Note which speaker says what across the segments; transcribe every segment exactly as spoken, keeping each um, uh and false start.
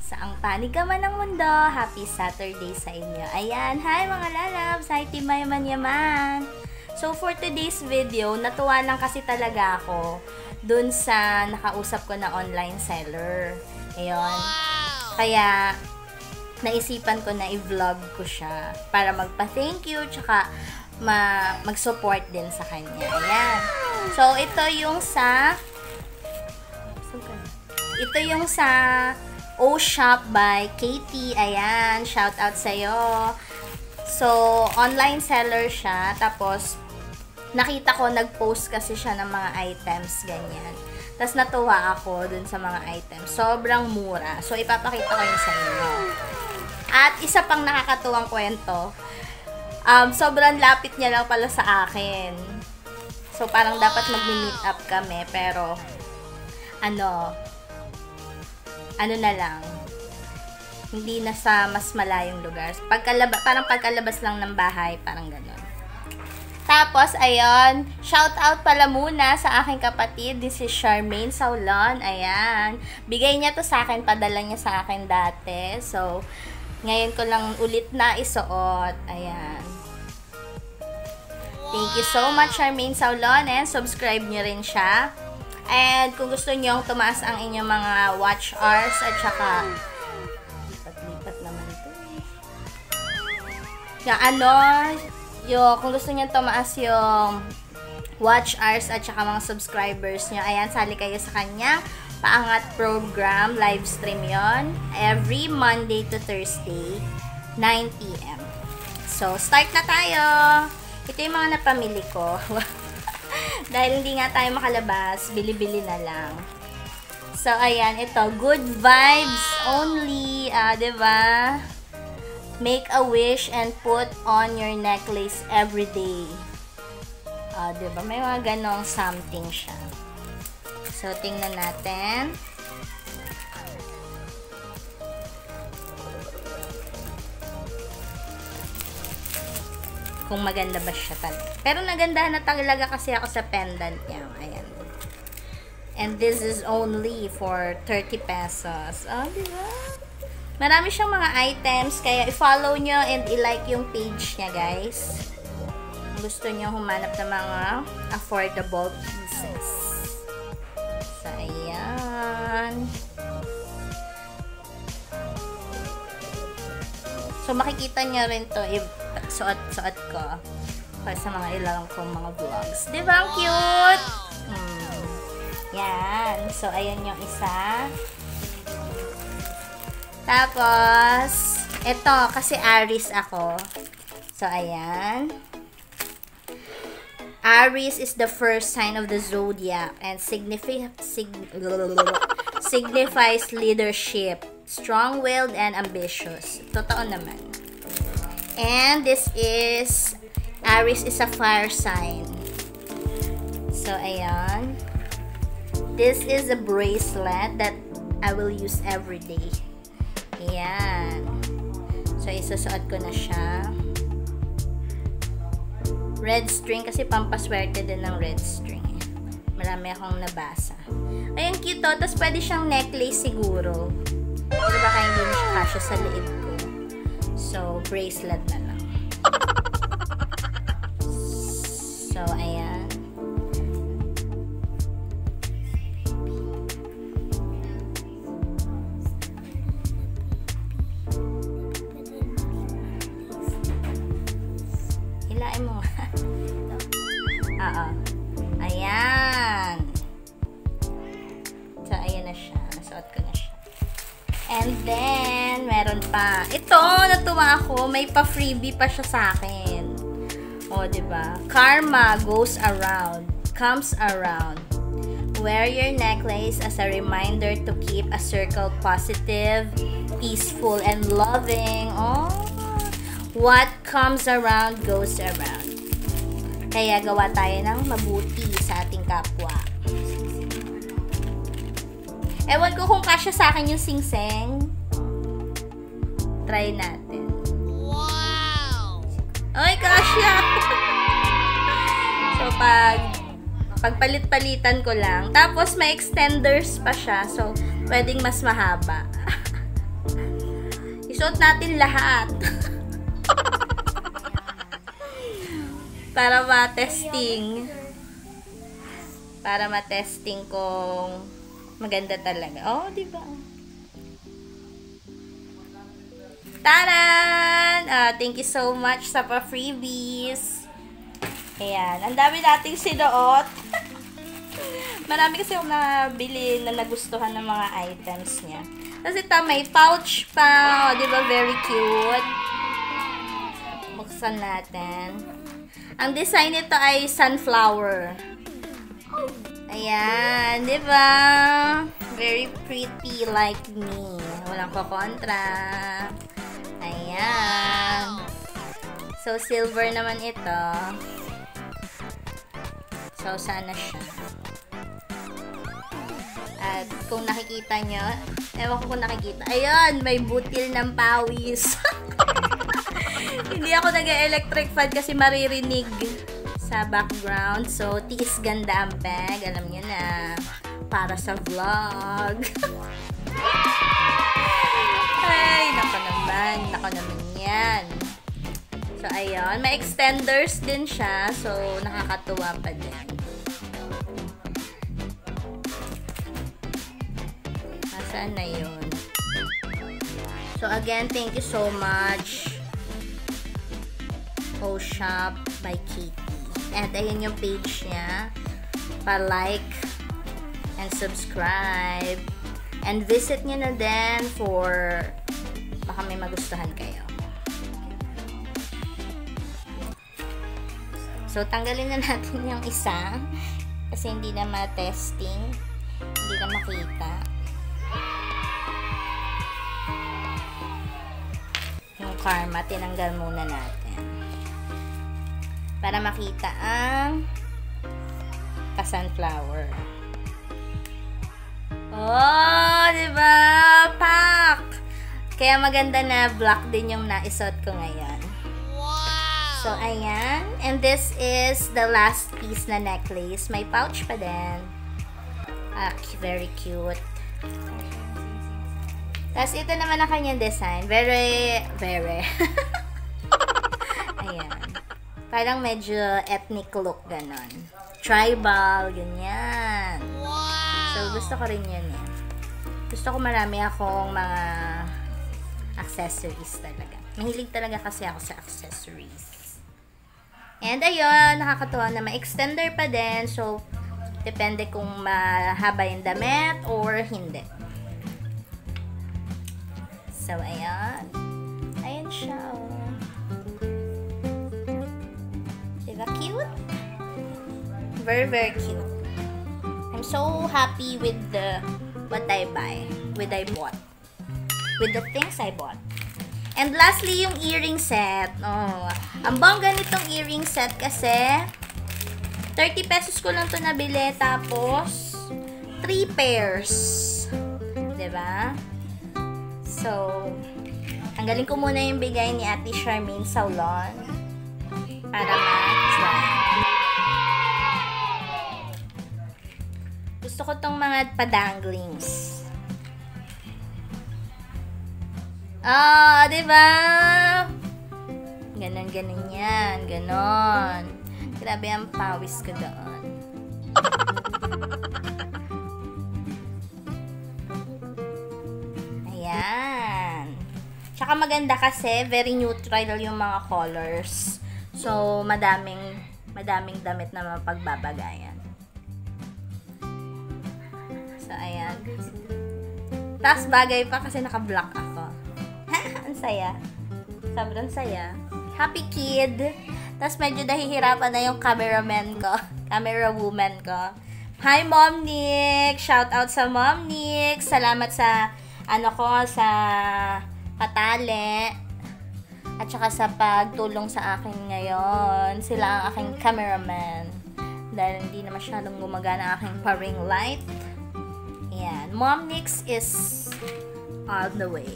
Speaker 1: Saang panig ka man ng mundo, happy Saturday sa inyo. Ayan, hi mga lalabs, hi Team Mayaman Yaman. So for today's video, natuwa lang kasi talaga ako dun sa nakausap ko na online seller. Ayun. Kaya naisipan ko na i-vlog ko siya para magpa-thank you tsaka ma mag-support din sa kanya. Ayan. So ito yung sa ito yung sa O Shop by Katie. Ayan, shout out sa'yo. So, online seller siya. Tapos, nakita ko, nag-post kasi siya ng mga items, ganyan. Tapos, natuwa ako dun sa mga items. Sobrang mura. So, ipapakita ko yun sa inyo. At, isa pang nakakatuwang kwento. Um, sobrang lapit niya lang pala sa akin. So, parang dapat mag-meet up kami. Pero, ano, ano na lang, hindi na sa mas malayong lugar. Pagkalaba, parang pagkalabas lang ng bahay, parang gano'n. Tapos, ayun, shout out pala muna sa aking kapatid. This is Charmaine Saulon. Ayan. Bigay niya to sa akin, padala niya sa akin dati. So, ngayon ko lang ulit na isuot. Ayan. Thank you so much, Charmaine Saulon. And subscribe niyo rin siya. And kung gusto niyo tumaas ang inyong mga watch hours at saka lipat-lipat naman ito eh. Yung ano, yung, kung gusto niyo tumaas yung watch hours at saka mga subscribers niyo, ayan, sali kayo sa kanya. Paangat program, live stream yon every Monday to Thursday, nine p m So, start na tayo. Ito yung mga napamili ko. Dahil hindi nga tayo makalabas, bili-bili na lang. So, ayan, ito, good vibes only, ah, diba? Make a wish and put on your necklace every day. Ah, diba? May mga ganong something siya. So, tingnan natin. Kung maganda ba siya talaga. Pero nagandahan na talaga kasi ako sa pendant niya. Ayan. And this is only for thirty pesos. Oh, diba? Marami siyang mga items. Kaya i-follow nyo and i-like yung page niya, guys. Kung gusto nyo humanap ng mga affordable pieces. So, ayan. So, makikita nyo rin to if suot-suot ko para sa mga ilang kong mga vlogs. Diba? Ang cute! Hmm. Yan. So, ayan yung isa. Tapos, ito, kasi Aries ako. So, ayan. Aries is the first sign of the zodiac and signifi sig signifies leadership, strong-willed, and ambitious. Totoo naman. And this is, Aries is a fire sign. So, ayan. This is a bracelet that I will use every day. Ayan. So, isusuot ko na siya. Red string, kasi pampaswerte din ng red string. Marami akong nabasa. Ayan, cute to. Tapos, pwede siyang necklace siguro. Pero baka hindi na siya kasya sa liib ko. So, bracelet na lang. So, ayan. Hilain mo nga. Oo. Ayan. So, ayan na siya. Nasuot ko na siya. And then, meron pa. Ito, natuwa ako. May pa-freebie pa siya sa akin. O, diba? Karma goes around. Comes around. Wear your necklace as a reminder to keep a circle positive, peaceful, and loving. Oh, what comes around goes around. Kaya gawa tayo ng mabuti sa ating kapwa. Ewan ko kung kasya sa akin yung singseng. Try natin. Wow! Ay, kasya! So, pag pagpalit-palitan ko lang. Tapos, may extenders pa siya. So, pwedeng mas mahaba. Isuot natin lahat. Para ma-testing. Para ma-testing kung maganda talaga. Oh, di ba? Taran! Uh, thank you so much sa pa-freebies. Ayan. Ang dami nating sinuot. Marami kasi akong nabili na nagustuhan ng mga items niya. Tapos ito, may pouch pa. O, di ba? Very cute. Buksan natin. Ang design nito ay sunflower. Ayan. Di ba? Very pretty like me. Walang kukontra. Ayan. So, silver naman ito. So, sana siya. At kung nakikita nyo, ewan ko kung nakikita. Ayun, may butil ng pawis. Hindi ako nag-electric fan kasi maririnig sa background. So, tiis ganda ang bag. Alam nyo na. Para sa vlog. Ay, nako naman. Nako naman yan. So, ayun. May extenders din siya. So, nakakatuwa pa din. Nasaan na yun? So, again, thank you so much. O Shop by Katie. And ayun yung page niya. Pa-like and subscribe. And visit nyo na din for baka may magustuhan kayo. So, tanggalin na natin yung isa kasi hindi na ma-testing. Hindi na makita. Yung karma, tinanggal muna natin. Para makita ang pa-sunflower. Oh, diba? Pak! Kaya maganda na black din yung naisot ko ngayon. So, ayan. And this is the last piece na necklace. May pouch pa din. Ah, very cute. Tapos, ito naman ang kanyang design. Very, very. Ayan. Parang medyo ethnic look, ganon. Tribal, ganyan. So, gusto ko rin yun eh. Gusto ko marami akong mga accessories talaga. Mahilig talaga kasi ako sa accessories. And ayun, nakakatuwa na may extender pa din. So, depende kung mahaba yung damit or hindi. So, ayan. Ayan siya. Diba cute? Very, very cute. I'm so happy with the what I buy. With I bought. With the things I bought. And lastly, yung earring set. Oh, ang bongga nitong earring set kasi thirty pesos ko lang to nabili. Tapos, three pairs. Diba? So, tanggalin ko muna yung bigay ni Ate Charmaine Saulon para ma-try. Gusto ko tong mga padanglings. Ah, di ba? Ganon, ganon yan. Ganon. Grabe ang pawis ko doon. Ayan. Tsaka maganda kasi very neutral yung mga colors. So, madaming madaming damit na mapagbabagayan. So, ayan. Tapos bagay pa kasi naka-black ako. Ang saya. Sobrang saya. Happy kid. Tapos medyo nahihirapan na yung cameraman ko. Camera woman ko. Hi, Mom Nick! Shout out sa Mom Nick! Salamat sa, ano ko, sa patali. At saka sa pagtulong sa akin ngayon. Sila ang aking cameraman. Dahil hindi na masyadong gumagana aking pa-ring light. Ayan. Mom Nick is on the way.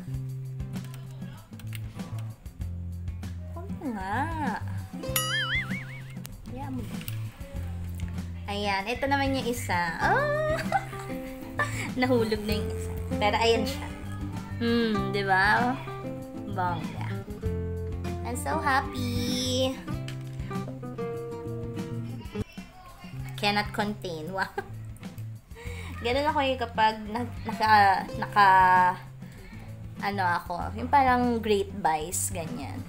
Speaker 1: Nga. Ayan. Ayan. Ito naman yung isa. Oh! Nahulog na yung isa. Pero ayan siya. Hmm, di ba? Bongga. I'm so happy. Cannot contain. Wow. Ganun ako yung kapag na, naka, naka, ano ako, yung parang great buys, ganyan.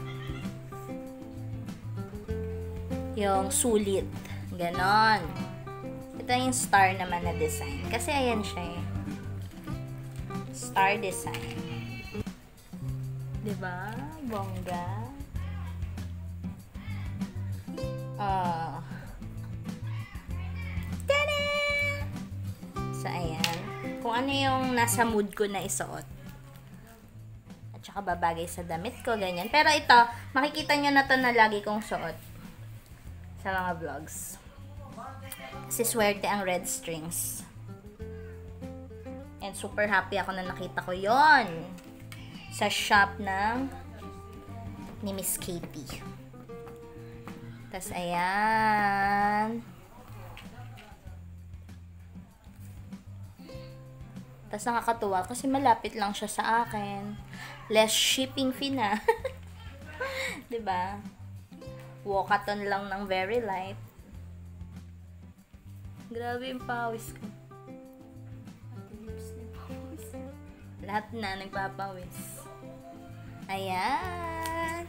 Speaker 1: Yung sulit. Ganon. Ito yung star naman na design. Kasi ayan siya eh. Star design. Diba? Bongga. Oh. Tada! So, ayan. Kung ano yung nasa mood ko na isuot. At saka babagay sa damit ko, ganyan. Pero ito, makikita nyo na to na lagi kong suot sa mga vlogs. Kasi swerte ang red strings. And super happy ako na nakita ko yon sa shop ng ni Miss Katie. Tas ayan. Tas nakakatuwa kasi malapit lang siya sa akin. Less shipping fee na. Diba? Walkathon lang ng very light. Grabe yung pawis ko. Lahat na nagpapawis. Ayan.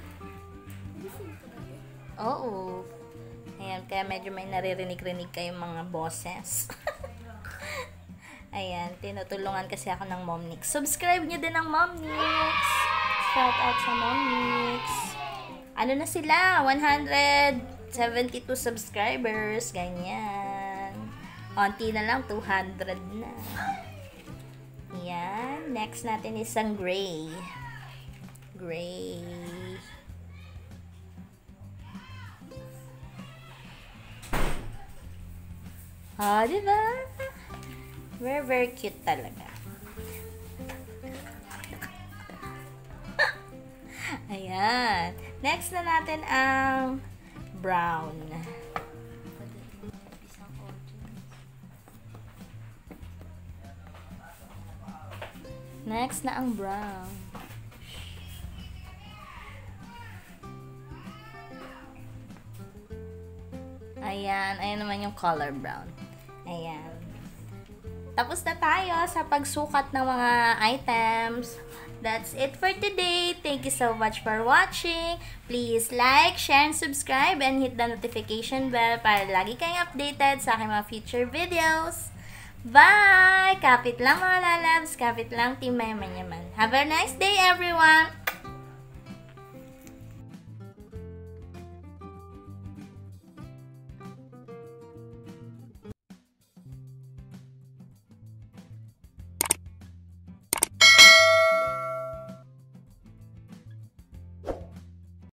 Speaker 1: Oo. Ayan, kaya medyo may naririnig-rinig kayong mga boses. Ayan, tinutulungan kasi ako ng Momnix. Subscribe nyo din ang Momnix. Shout out sa Momnix. Ano na sila? one hundred seventy-two subscribers. Ganyan. Onti na lang, two hundred na. Yan. Next natin is ang gray. Gray. Ah, diba? Very, very cute talaga. Ayan. Next na natin ang brown. Next na ang brown. Ayan. Ayan naman yung color brown. Ayan. Tapos na tayo sa pagsukat ng mga items. That's it for today. Thank you so much for watching. Please like, share, and subscribe, and hit the notification bell para lagi kayong updated sa aking mga future videos. Bye! Kapit lang mga lalabs. Kapit lang Team Mayaman Yaman. Have a nice day everyone!